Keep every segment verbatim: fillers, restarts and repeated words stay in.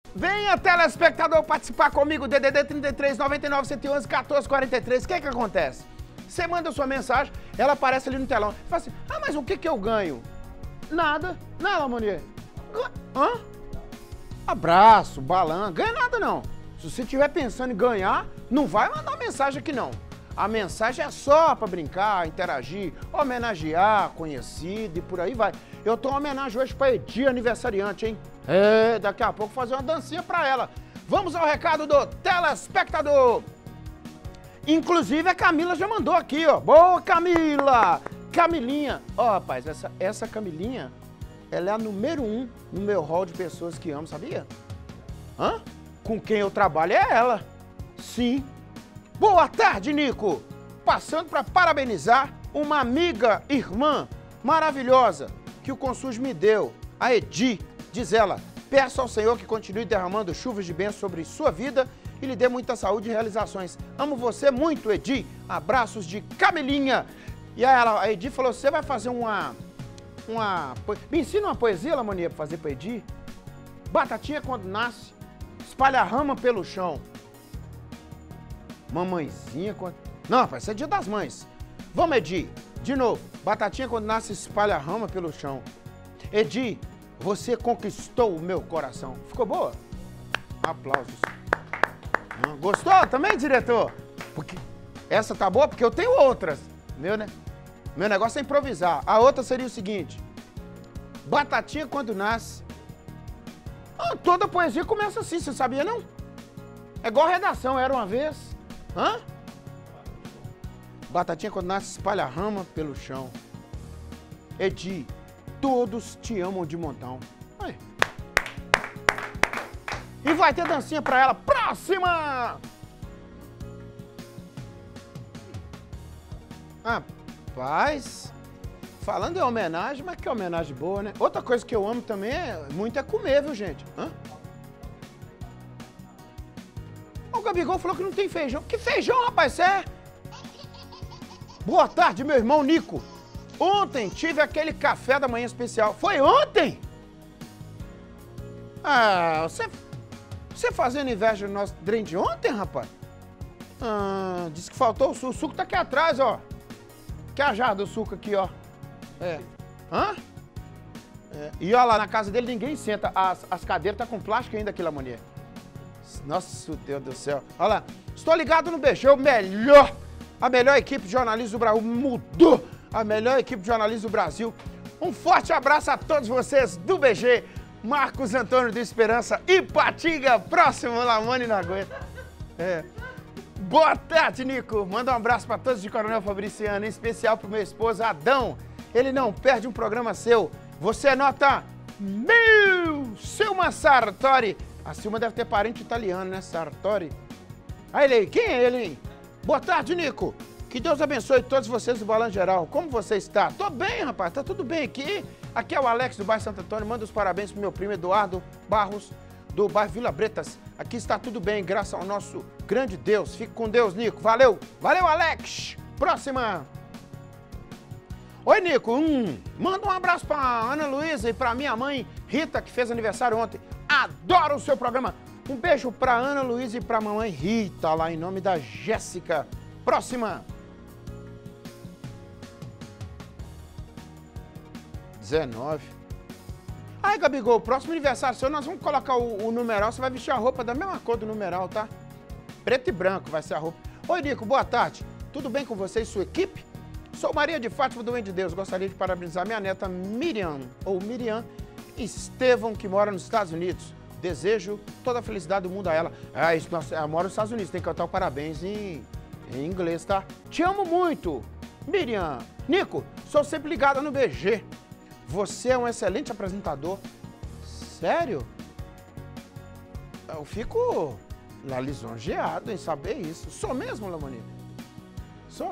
Venha, telespectador, participar comigo, D D D trinta e três, noventa e nove, cento e onze, quatorze, quarenta e três. O que que acontece? Você manda sua mensagem, ela aparece ali no telão. Você fala assim, ah, mas o que que eu ganho? Nada. Nada, Lamonier. Hã? Abraço, balão, ganha nada não. Se você estiver pensando em ganhar, não vai mandar mensagem aqui não. A mensagem é só para brincar, interagir, homenagear, conhecido e por aí vai. Eu tô em homenagem hoje para Edi, aniversariante, hein? É, daqui a pouco fazer uma dancinha para ela. Vamos ao recado do telespectador. Inclusive a Camila já mandou aqui, ó. Boa, Camila! Camilinha. Ó, rapaz, essa, essa Camilinha, ela é a número um no meu hall de pessoas que amo, sabia? Hã? Com quem eu trabalho é ela. Sim. Boa tarde, Nico. Passando para parabenizar uma amiga, irmã maravilhosa que o Consul me deu, a Edi. Diz ela, peço ao Senhor que continue derramando chuvas de bênção sobre sua vida e lhe dê muita saúde e realizações. Amo você muito, Edi. Abraços de Camilinha. E aí ela, a Edi falou, você vai fazer uma... uma me ensina uma poesia, Lamonier, pra fazer pra Edi? Batatinha quando nasce, espalha rama pelo chão. Mamãezinha quando... Não, rapaz, isso é dia das mães. Vamos, Edi. De novo. Batatinha quando nasce, espalha rama pelo chão. Edi, você conquistou o meu coração. Ficou boa? Aplausos. Gostou também, diretor? Porque essa tá boa porque eu tenho outras. Meu, né? Meu negócio é improvisar. A outra seria o seguinte. Batatinha quando nasce... Ah, toda poesia começa assim, você sabia não? É igual a redação, era uma vez. Hã? Batatinha quando nasce, espalha rama pelo chão. Edi, todos te amam de montão. Aí. E vai ter dancinha pra ela. Próxima! Rapaz, falando em homenagem, mas que homenagem boa, né? Outra coisa que eu amo também é muito é comer, viu, gente? Hã? O Gabigol falou que não tem feijão. Que feijão, rapaz, é? Boa tarde, meu irmão Nico. Ontem tive aquele café da manhã especial. Foi ontem? Ah, você... Você fazendo inveja do nosso trem de ontem, rapaz? Ah, disse que faltou o suco. O suco tá aqui atrás, ó. Que a jarra do suco aqui, ó. É. Hã? É. E ó lá, na casa dele ninguém senta. As, as cadeiras tá com plástico ainda aqui, Lamonier. Nossa, Deus do céu. Olha lá. Estou ligado no B G, o melhor. A melhor equipe de jornalismo do Brasil. Mudou. A melhor equipe de jornalismo do Brasil. Um forte abraço a todos vocês do B G. Marcos Antônio de Esperança, Ipatinga, próximo, Lamone não aguenta. É. Boa tarde, Nico. Manda um abraço para todos de Coronel Fabriciano, em especial pro meu esposo Adão. Ele não perde um programa seu. Você é nota mil. Silma Sartori. A Silma deve ter parente italiano, né, Sartori? Aí ele aí, quem é ele, hein? Boa tarde, Nico. Que Deus abençoe todos vocês do Balanço Geral. Como você está? Tô bem, rapaz. Tá tudo bem aqui. Aqui é o Alex do bairro Santo Antônio. Manda os parabéns pro meu primo Eduardo Barros, do bairro Vila Bretas. Aqui está tudo bem, graças ao nosso grande Deus. Fique com Deus, Nico. Valeu. Valeu, Alex. Próxima. Oi, Nico. Hum, manda um abraço pra Ana Luísa e pra minha mãe Rita, que fez aniversário ontem. Adoro o seu programa. Um beijo pra Ana Luísa e pra mamãe Rita, lá em nome da Jéssica. Próxima. dezenove. Ai, Gabigol, o próximo aniversário seu, nós vamos colocar o, o numeral, você vai vestir a roupa da mesma cor do numeral, tá? Preto e branco vai ser a roupa. Oi, Nico, boa tarde. Tudo bem com você e sua equipe? Sou Maria de Fátima do Bem de Deus. Gostaria de parabenizar minha neta Miriam, ou Miriam Estevão, que mora nos Estados Unidos. Desejo toda a felicidade do mundo a ela. Ah, isso, nossa, ela mora nos Estados Unidos, tem que cantar o parabéns em, em inglês, tá? Te amo muito, Miriam. Nico, sou sempre ligada no B G. Você é um excelente apresentador. Sério? Eu fico lá lisonjeado em saber isso. Sou mesmo, Lamoni? Sou?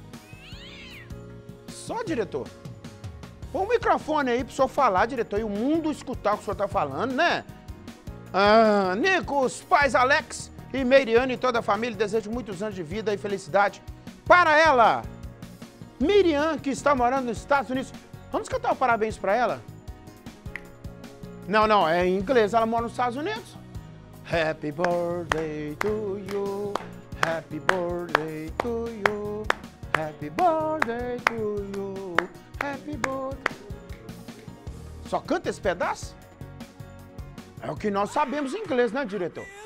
Só, diretor? Põe o microfone aí pro senhor falar, diretor, e o mundo escutar o que o senhor tá falando, né? Ah, Nico, os pais Alex e Meiriane e toda a família desejam muitos anos de vida e felicidade para ela. Miriam, que está morando nos Estados Unidos. Vamos cantar o um parabéns para ela? Não, não, é em inglês. Ela mora nos Estados Unidos. Happy birthday to you. Happy birthday to you. Happy birthday to you. Happy birthday. Só canta esse pedaço? É o que nós sabemos em inglês, né, diretor?